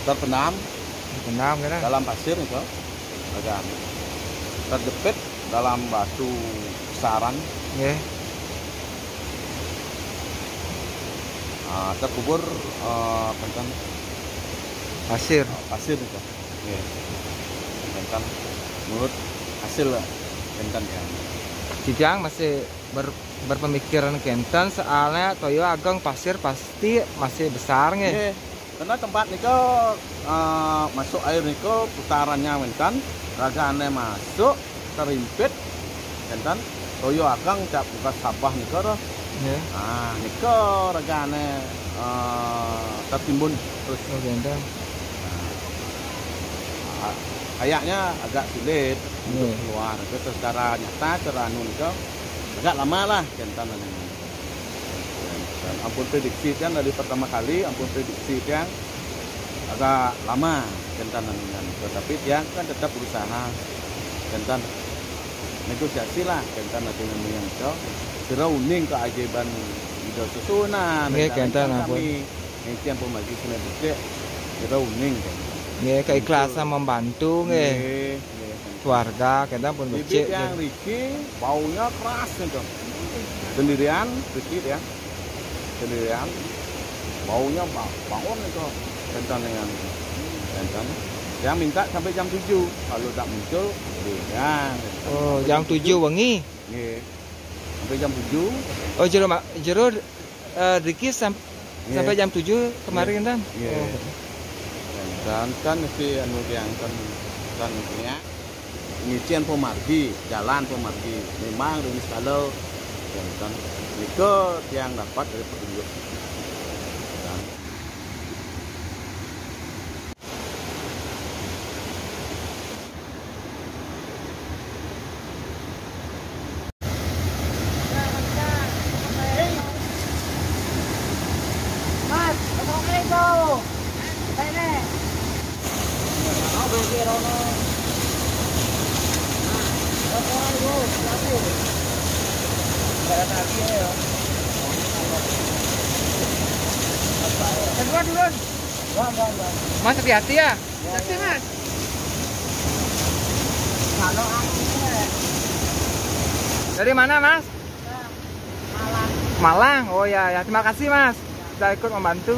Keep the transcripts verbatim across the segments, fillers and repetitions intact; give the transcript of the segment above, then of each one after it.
terbenam Benam kan? dalam pasir itu, agak terjepit dalam batu besaran, Nggih. uh, terkubur uh, tentang Pasir. uh, pasir itu, yeah. Tentang menurut hasil tentang ya. Kijang masih ber, berpemikiran kenten soalnya toyo ageng pasir pasti masih besar nggih. Yeah. Karena tempat niko uh, masuk air niko putarannya mentan, ragane masuk terimpit, mentan toyo ageng tak buka sabah niko roh. Nggih. Ah, niko ragane uh, tertimbun terus. Oh, kenten. Nah, kayaknya agak sulit untuk Yeah. keluar. Itu secara nyata, secara anu niko agak lama lah kentan ini. Dan ampun prediksi kan dari pertama kali ampun prediksi yang agak lama kentan dengan tetapi dia kan tetap berusaha kentan negosiasi lah kentan dengan yang itu kira uning keajaiban hidup susunan Nggih, kentan ampun. kami yang pun lagi sudah bukti kira uning kan Nggih, keikhlasan membantu nggih. Keluarga kenten pun becik. bibit yang Ricky baunya keras gitu sendirian Ricky ya sendirian baunya bangun itu kentan dengan kentan yang minta sampai jam tujuh kalau tak muncul dia Oh, jam tujuh wengi. nggih sampai jam tujuh Oh, jero mak jero uh, Riki sam Nggih. sampai jam tujuh kemarin kan? Nggih. Oh. dan kan si anu yang kan kan ya ngician pemargi jalan pemargi memang rilis kalau kan itu yang dapat dari petunjuk dan Mas, assalamualaikum. Ini. Mau beli rono. Kedua dulu. Mas hati-hati ya. Hati mas. Kalau aku Dari mana, Mas? malah Malang. Oh ya, ya. Terima kasih, Mas. Sudah ikut membantu.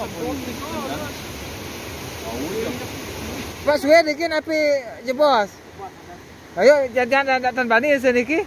Pak suwe niki api jebos. Ayo jangan datang bani seniki.